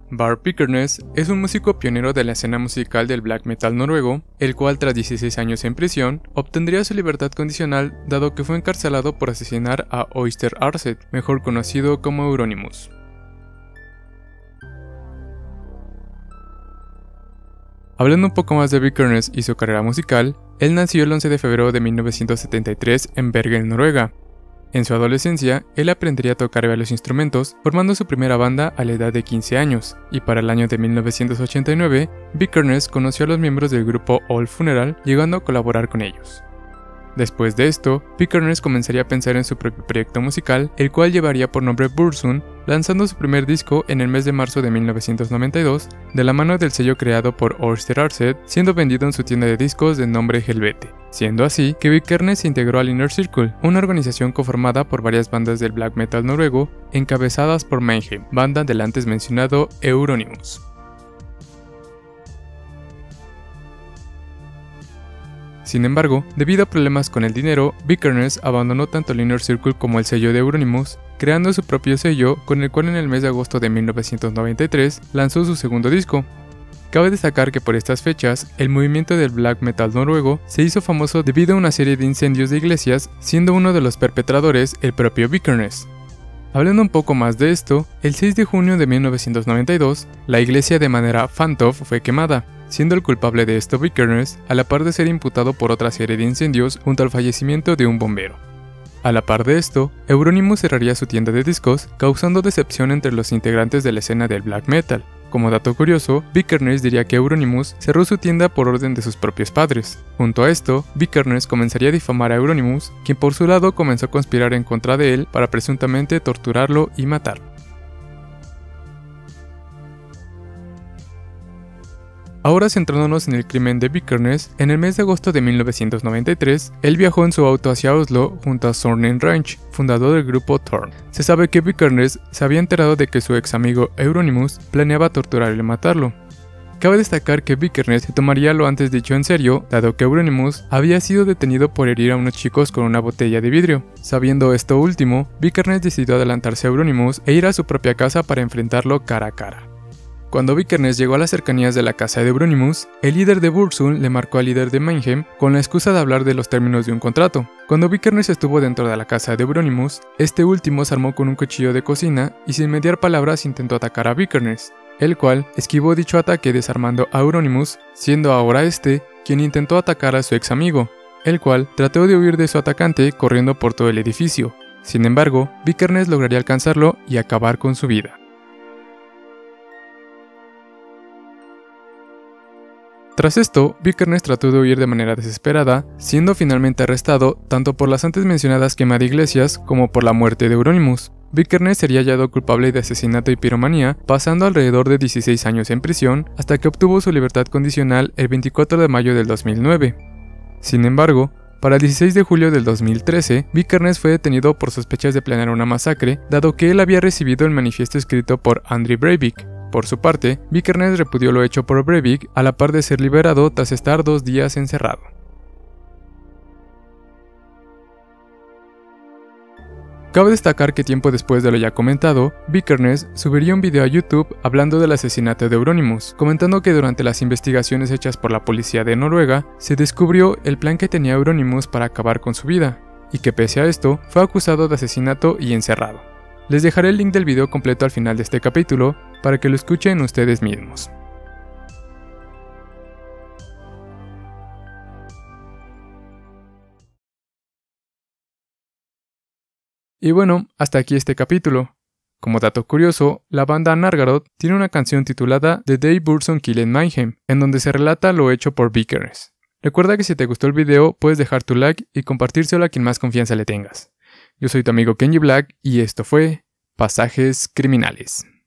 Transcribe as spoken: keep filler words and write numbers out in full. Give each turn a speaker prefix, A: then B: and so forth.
A: Bård Vikernes es un músico pionero de la escena musical del black metal noruego, el cual tras dieciséis años en prisión, obtendría su libertad condicional dado que fue encarcelado por asesinar a Oyster Arset, mejor conocido como Euronymous. Hablando un poco más de Vikernes y su carrera musical, él nació el once de febrero de mil novecientos setenta y tres en Bergen, Noruega. En su adolescencia, él aprendería a tocar varios instrumentos, formando su primera banda a la edad de quince años, y para el año de mil novecientos ochenta y nueve, Vikernes conoció a los miembros del grupo All Funeral, llegando a colaborar con ellos. Después de esto, Vikernes comenzaría a pensar en su propio proyecto musical, el cual llevaría por nombre Burzum, lanzando su primer disco en el mes de marzo de mil novecientos noventa y dos, de la mano del sello creado por Oyster Arset, siendo vendido en su tienda de discos de nombre Helvete. Siendo así que Vikernes se integró al Inner Circle, una organización conformada por varias bandas del black metal noruego, encabezadas por Mayhem, banda del antes mencionado Euronymous. Sin embargo, debido a problemas con el dinero, Vikernes abandonó tanto el Inner Circle como el sello de Euronymous, creando su propio sello, con el cual en el mes de agosto de mil novecientos noventa y tres lanzó su segundo disco. Cabe destacar que por estas fechas, el movimiento del black metal noruego se hizo famoso debido a una serie de incendios de iglesias, siendo uno de los perpetradores el propio Vikernes. Hablando un poco más de esto, el seis de junio de mil novecientos noventa y dos, la iglesia de manera Fantoft fue quemada, siendo el culpable de esto Vikernes, a la par de ser imputado por otra serie de incendios junto al fallecimiento de un bombero. A la par de esto, Euronymous cerraría su tienda de discos, causando decepción entre los integrantes de la escena del black metal. Como dato curioso, Vikernes diría que Euronymous cerró su tienda por orden de sus propios padres. Junto a esto, Vikernes comenzaría a difamar a Euronymous, quien por su lado comenzó a conspirar en contra de él para presuntamente torturarlo y matarlo. Ahora centrándonos en el crimen de Vikernes, en el mes de agosto de mil novecientos noventa y tres, él viajó en su auto hacia Oslo junto a Søren Ranch, fundador del grupo Thorn. Se sabe que Vikernes se había enterado de que su ex amigo Euronymous planeaba torturarlo y matarlo. Cabe destacar que Vikernes se tomaría lo antes dicho en serio, dado que Euronymous había sido detenido por herir a unos chicos con una botella de vidrio. Sabiendo esto último, Vikernes decidió adelantarse a Euronymous e ir a su propia casa para enfrentarlo cara a cara. Cuando Vikernes llegó a las cercanías de la casa de Euronymous, el líder de Burzum le marcó al líder de Mayhem con la excusa de hablar de los términos de un contrato. Cuando Vikernes estuvo dentro de la casa de Euronymous, este último se armó con un cuchillo de cocina y sin mediar palabras intentó atacar a Vikernes, el cual esquivó dicho ataque desarmando a Euronymous, siendo ahora este quien intentó atacar a su ex amigo, el cual trató de huir de su atacante corriendo por todo el edificio. Sin embargo, Vikernes lograría alcanzarlo y acabar con su vida. Tras esto, Vikernes trató de huir de manera desesperada, siendo finalmente arrestado tanto por las antes mencionadas quema de iglesias como por la muerte de Euronymous. Vikernes sería hallado culpable de asesinato y piromanía, pasando alrededor de dieciséis años en prisión, hasta que obtuvo su libertad condicional el veinticuatro de mayo del dos mil nueve. Sin embargo, para el dieciséis de julio del dos mil trece, Vikernes fue detenido por sospechas de planear una masacre, dado que él había recibido el manifiesto escrito por André Breivik. Por su parte, Vikernes repudió lo hecho por Breivik a la par de ser liberado tras estar dos días encerrado. Cabe destacar que tiempo después de lo ya comentado, Vikernes subiría un video a YouTube hablando del asesinato de Euronymous, comentando que durante las investigaciones hechas por la policía de Noruega, se descubrió el plan que tenía Euronymous para acabar con su vida, y que pese a esto, fue acusado de asesinato y encerrado. Les dejaré el link del video completo al final de este capítulo, para que lo escuchen ustedes mismos. Y bueno, hasta aquí este capítulo. Como dato curioso, la banda Nargaroth tiene una canción titulada The Day Burzum Killed Mayhem, en donde se relata lo hecho por Vikernes. Recuerda que si te gustó el video, puedes dejar tu like y compartírselo a quien más confianza le tengas. Yo soy tu amigo Kenji Black y esto fue Pasajes Criminales.